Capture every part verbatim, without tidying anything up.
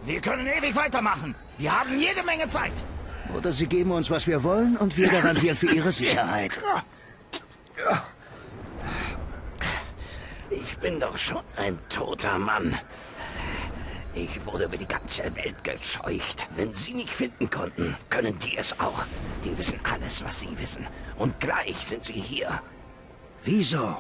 Wir können ewig weitermachen. Wir haben jede Menge Zeit. Oder sie geben uns, was wir wollen, und wir garantieren für ihre Sicherheit. Ich bin doch schon ein toter Mann. Ich wurde über die ganze Welt gescheucht. Wenn Sie mich finden konnten, können die es auch. Die wissen alles, was Sie wissen. Und gleich sind sie hier. Wieso?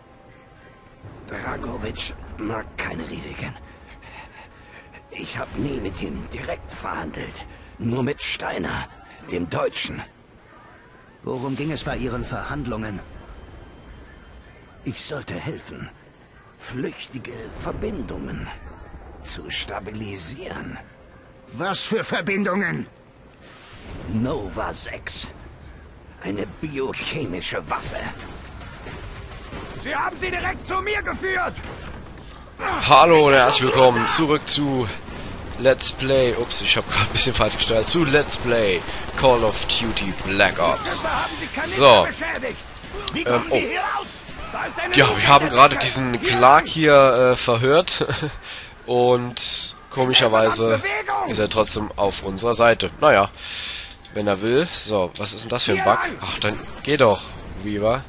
Dragovic mag keine Risiken. Ich habe nie mit ihm direkt verhandelt. Nur mit Steiner, dem Deutschen. Worum ging es bei Ihren Verhandlungen? Ich sollte helfen, flüchtige Verbindungen zu stabilisieren. Was für Verbindungen? Nova sechs. Eine biochemische Waffe. Sie haben sie direkt zu mir geführt! Hallo und herzlich willkommen zurück zu Let's Play. Ups, ich habe gerade ein bisschen falsch gestellt. Zu Let's Play Call of Duty Black Ops. So. Ähm, oh. Ja, wir haben gerade diesen Clark hier äh, verhört. Und komischerweise ist er trotzdem auf unserer Seite. Naja, wenn er will. So, was ist denn das für ein Bug? Ach, dann geh doch, Weaver.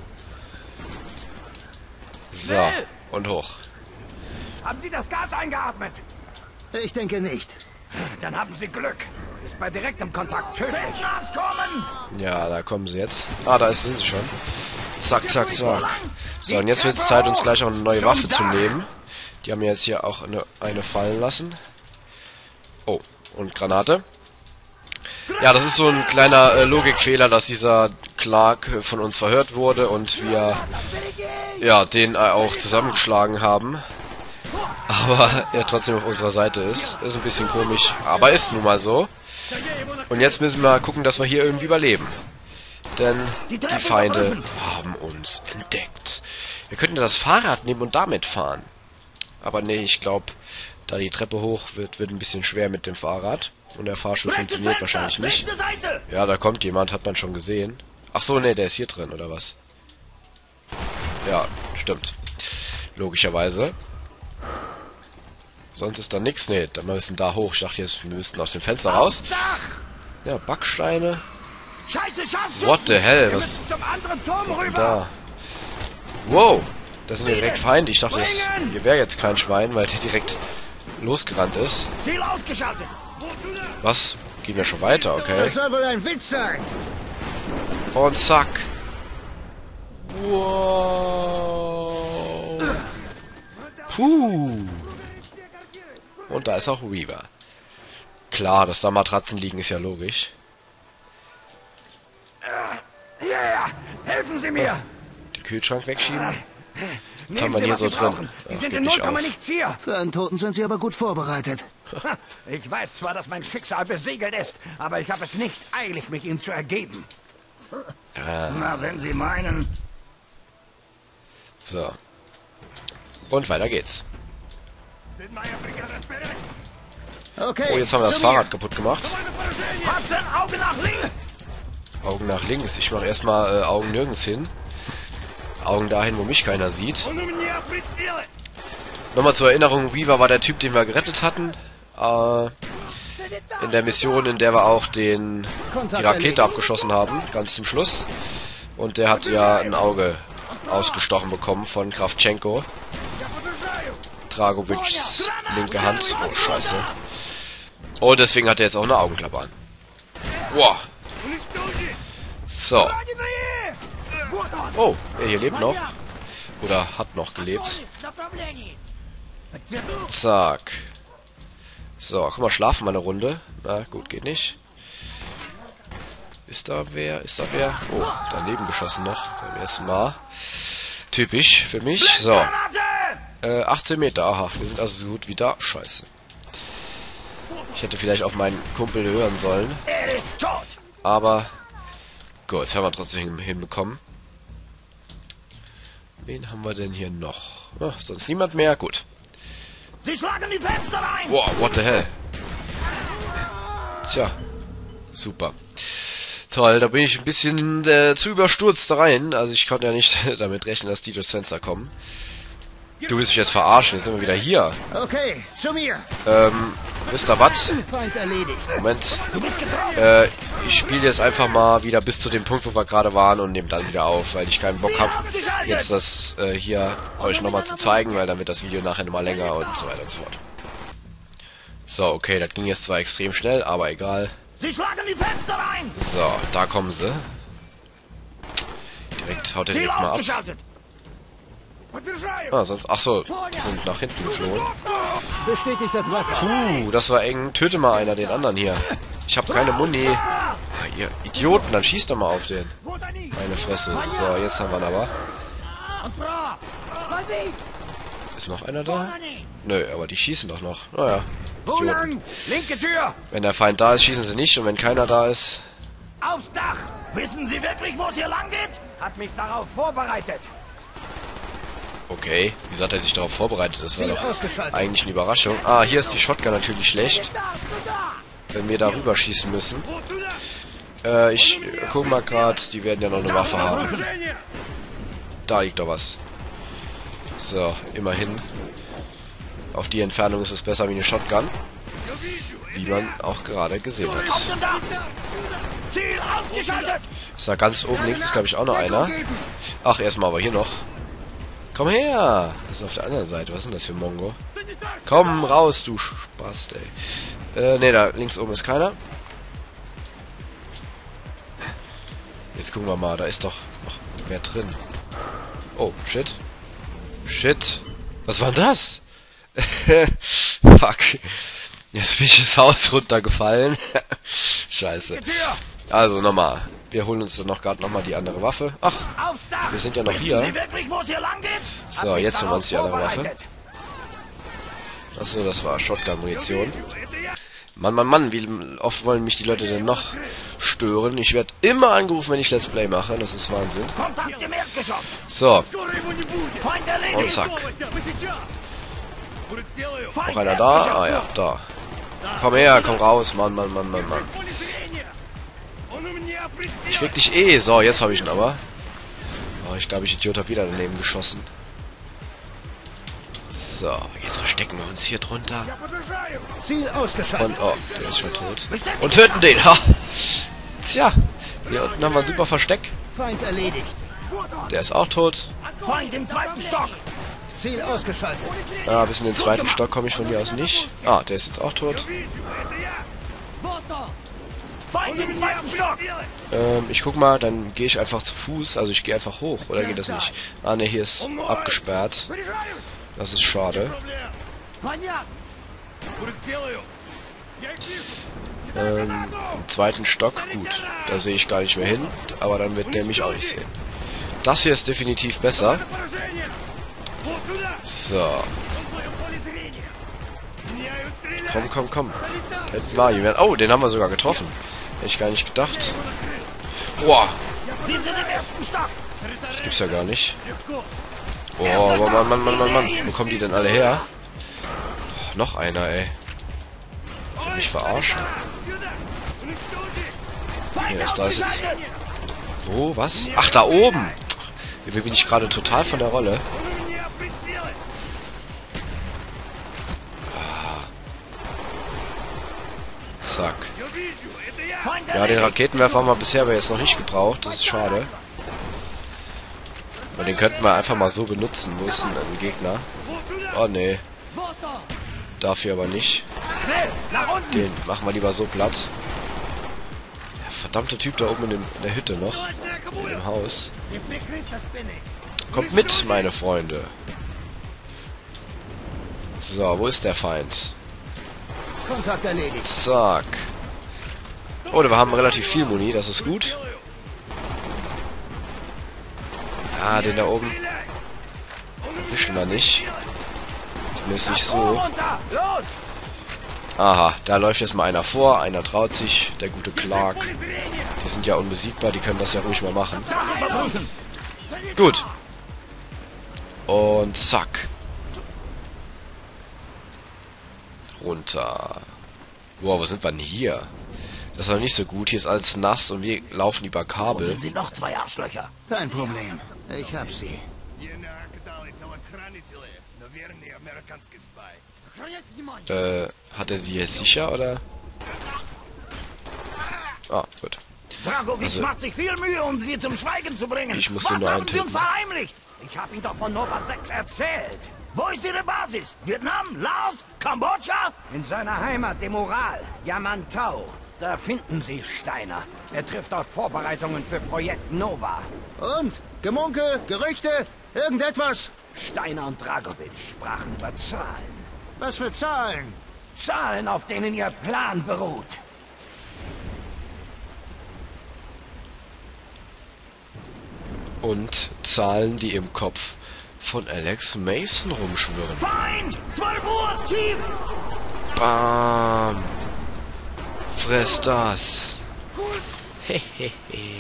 So, und hoch. Haben Sie das Gas eingeatmet? Ich denke nicht. Dann haben Sie Glück. Ist bei direktem Kontakt tödlich. Gas kommen! Ja, da kommen sie jetzt. Ah, da sind sie schon. Zack, zack, zack. So, und jetzt wird es Zeit, uns gleich auch eine neue Waffe zu nehmen. Die haben mir jetzt hier auch eine, eine fallen lassen. Oh, und Granate. Ja, das ist so ein kleiner äh, Logikfehler, dass dieser Clark äh, von uns verhört wurde und wir ja den äh, auch zusammengeschlagen haben. Aber er trotzdem auf unserer Seite ist. Ist ein bisschen komisch, aber ist nun mal so. Und jetzt müssen wir gucken, dass wir hier irgendwie überleben. Denn die Feinde haben uns entdeckt. Wir könnten das Fahrrad nehmen und damit fahren. Aber nee, ich glaube, da die Treppe hoch wird, wird ein bisschen schwer mit dem Fahrrad. Und der Fahrstuhl funktioniert wahrscheinlich nicht. Ja, da kommt jemand, hat man schon gesehen. Ach so, nee, der ist hier drin, oder was? Ja, stimmt. Logischerweise. Sonst ist da nichts. Nee, dann müssen da hoch. Ich dachte jetzt, wir müssten aus dem Fenster raus. Ja, Backsteine. What the hell? Was ist denn da? Wow, das sind ja direkt Feinde. Ich dachte, das hier wäre jetzt kein Schwein, weil der direkt losgerannt ist. Was? Gehen wir schon weiter, okay. Das soll wohl ein Witz sein. Und zack. Wow. Puh. Und da ist auch Weaver. Klar, dass da Matratzen liegen, ist ja logisch. Ja, ja, helfen Sie mir! Den Kühlschrank wegschieben. Was Nehmen haben wir Sie, hier was so Sie drin? brauchen. Die Ach, sind geht in nicht null Komma auf. nichts hier. Für einen Toten sind Sie aber gut vorbereitet. Ich weiß zwar, dass mein Schicksal besiegelt ist, aber ich habe es nicht eilig, mich ihm zu ergeben. Ah. Na, wenn Sie meinen. So. Und weiter geht's. Okay. Oh, jetzt haben wir das zu mir. Fahrrad kaputt gemacht. Hudson, Auge nach links! Augen nach links. Ich mache erstmal äh, Augen nirgends hin. Augen dahin, wo mich keiner sieht. Nochmal zur Erinnerung, Weaver war der Typ, den wir gerettet hatten. Äh, in der Mission, in der wir auch den die Rakete abgeschossen haben, ganz zum Schluss. Und der hat ja ein Auge ausgestochen bekommen von Kravchenko. Dragovics linke Hand. Oh, scheiße. Und deswegen hat er jetzt auch eine Augenklappe an. Wow. So. Oh, er hier lebt noch. Oder hat noch gelebt. Zack. So, guck mal, schlafen mal eine Runde. Na, gut, geht nicht. Ist da wer? Ist da wer? Oh, daneben geschossen noch. Beim ersten Mal. Typisch für mich. So. Äh, achtzehn Meter. Aha, wir sind also so gut wie da. Scheiße. Ich hätte vielleicht auf meinen Kumpel hören sollen. Er ist tot! Aber gut, haben wir trotzdem hinbekommen. Wen haben wir denn hier noch? Oh, sonst niemand mehr? Gut. Sie schlagen die Fenster rein! Wow, what the hell? Tja, super. Toll, da bin ich ein bisschen äh, zu überstürzt rein. Also ich konnte ja nicht damit rechnen, dass die durchs Fenster kommen. Du willst mich jetzt verarschen, jetzt sind wir wieder hier. Okay, zu mir. Ähm, Wisst ihr was? Feind erledigt. Moment. Äh, ich spiele jetzt einfach mal wieder bis zu dem Punkt, wo wir gerade waren und nehme dann wieder auf, weil ich keinen Bock habe, jetzt das äh, hier euch nochmal zu zeigen, weil dann wird das Video nachher nochmal länger und so weiter und so fort. So, okay, das ging jetzt zwar extrem schnell, aber egal. Sie schlagen die Fenster ein! So, da kommen sie. Direkt haut er Ziel direkt mal ab. ausgeschaltet! Ah, sonst, ach so, die sind nach hinten geflohen. Bestätigter Treffer. Uh, das war eng. Töte mal einer den anderen hier. Ich habe keine Muni. Ah, ihr Idioten, dann schießt doch mal auf den. Meine Fresse. So, jetzt haben wir ihn aber. Ist noch einer da? Nö, aber die schießen doch noch. Naja. Wo lang? Linke Tür! Wenn der Feind da ist, schießen sie nicht. Und wenn keiner da ist... Aufs Dach! Wissen Sie wirklich, wo es hier lang geht? Hat mich darauf vorbereitet. Okay, wieso hat er sich darauf vorbereitet? Das war Ziel doch ausgeschaltet. eigentlich eine Überraschung. Ah, hier ist die Shotgun natürlich schlecht. Wenn wir da rüber schießen müssen. Äh, ich guck mal gerade, die werden ja noch eine Waffe haben. Da liegt doch was. So, immerhin. Auf die Entfernung ist es besser wie eine Shotgun. Wie man auch gerade gesehen hat. Auf dem Dach! Ziel ausgeschaltet! Ist da ganz oben links ist, glaube ich, auch noch einer. Ach, erstmal aber hier noch. Komm her! Das ist auf der anderen Seite. Was ist denn das für ein Mongo? Komm raus, du Spast, ey. Äh, ne, da links oben ist keiner. Jetzt gucken wir mal. Da ist doch noch mehr drin. Oh, shit. Shit. Was war denn das? Fuck. Jetzt bin ich das Haus runtergefallen. Scheiße. Also, nochmal. Wir holen uns dann noch gerade nochmal die andere Waffe. Ach, wir sind ja noch hier. So, jetzt haben wir uns die andere Waffe. Achso, das war Shotgun-Munition. Mann, Mann, Mann, wie oft wollen mich die Leute denn noch stören? Ich werde immer angerufen, wenn ich Let's Play mache. Das ist Wahnsinn. So. Und zack. Noch einer da? Ah ja, da. Komm her, komm raus. Mann, Mann, Mann, Mann, Mann. Ich krieg dich eh. So, jetzt habe ich ihn aber. Oh, ich glaube, ich Idiot habe wieder daneben geschossen. So, jetzt verstecken wir uns hier drunter. Ziel ausgeschaltet. Und, oh, der ist schon tot. Und töten den. Ha! Tja, hier unten haben wir ein super Versteck. Feind erledigt. Der ist auch tot. Feind im zweiten Stock! Ziel ausgeschaltet. Ah, bis in den zweiten Stock komme ich von hier aus nicht. Ah, der ist jetzt auch tot. Feind im zweiten Stock! Ähm, ich guck mal, dann gehe ich einfach zu Fuß. Also ich gehe einfach hoch, oder geht das nicht? Ah, ne, hier ist abgesperrt. Das ist schade. Ähm, im zweiten Stock, gut. Da sehe ich gar nicht mehr hin. Aber dann wird der mich auch nicht sehen. Das hier ist definitiv besser. So. Komm, komm, komm. Da hinten war jemand. Oh, den haben wir sogar getroffen. Hätte ich gar nicht gedacht. Boah. Sie sind im ersten Stock! Das gibt's ja gar nicht. Oh, Mann, Mann, Mann, Mann, Mann, Mann. Wo kommen die denn alle her? Oh, noch einer, ey. Will mich verarschen. Hier ist da ist jetzt. Wo? Was? Ach, da oben! Hier bin ich gerade total von der Rolle. Zack. Ja, den Raketenwerfer haben wir bisher aber jetzt noch nicht gebraucht. Das ist schade. Und den könnten wir einfach mal so benutzen. Wo ist denn ein Gegner? Oh, nee. Dafür aber nicht. Den machen wir lieber so platt. Der verdammte Typ da oben in, dem, in der Hütte noch. In dem Haus. Kommt mit, meine Freunde. So, wo ist der Feind? Kontakt erledigt. Zack. Oh, wir haben relativ viel Muni, das ist gut. Ja, den da oben erwischen wir nicht. Zumindest nicht so. Aha, da läuft jetzt mal einer vor, einer traut sich, der gute Clark. Die sind ja unbesiegbar, die können das ja ruhig mal machen. Gut. Und zack. Runter. Wow, wo sind wir denn hier? Das ist doch nicht so gut. Hier ist alles nass und wir laufen über Kabel. Sind Sie noch zwei Arschlöcher? Kein Problem. Ich hab sie. Äh, hat er sie jetzt sicher, oder? Ah, gut. Dragovic Also, macht sich viel Mühe, um sie zum Schweigen zu bringen. ich muss Was den nur haben sie uns eintreten. verheimlicht? Ich habe Ihnen doch von Nova sechs erzählt. Wo ist Ihre Basis? Vietnam? Laos? Kambodscha? In seiner Heimat, dem Ural, Yamantau. Da finden Sie Steiner. Er trifft dort Vorbereitungen für Projekt Nova. Und? Gemunkel? Gerüchte? Irgendetwas? Steiner und Dragovic sprachen über Zahlen. Was für Zahlen? Zahlen, auf denen Ihr Plan beruht. Und Zahlen, die im Kopf von Alex Mason rumschwirren. Feind! zwölf Uhr! Tief! Bam! Fress das! Hehehe.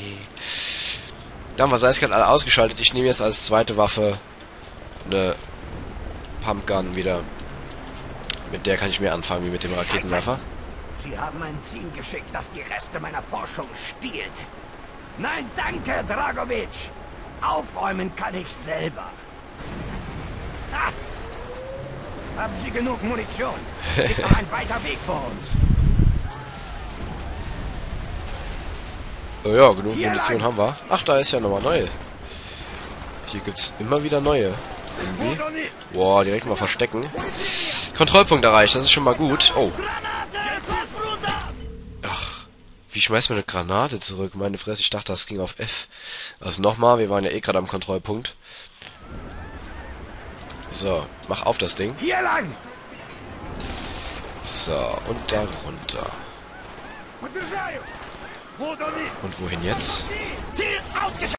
Dann war Eiskalt alle ausgeschaltet. Ich nehme jetzt als zweite Waffe eine Pumpgun wieder. Mit der kann ich mehr anfangen wie mit dem Raketenwerfer. Sie haben ein Team geschickt, das die Reste meiner Forschung stiehlt. Nein, danke, Dragovic. Aufräumen kann ich selber. Ha! Haben Sie genug Munition? Es liegt noch ein weiter Weg vor uns. Oh ja, genug Hier Munition lang. haben wir. Ach, da ist ja nochmal neue. Hier gibt's immer wieder neue. Irgendwie. Boah, direkt mal verstecken. Kontrollpunkt erreicht, das ist schon mal gut. Oh. Granate! Kopf runter! Ach, wie schmeißt man eine Granate zurück? Meine Fresse, ich dachte, das ging auf F. Also nochmal, wir waren ja eh gerade am Kontrollpunkt. So, mach auf das Ding. Hier lang! So, und da runter. Und wohin jetzt? Ziel ausgeschaltet!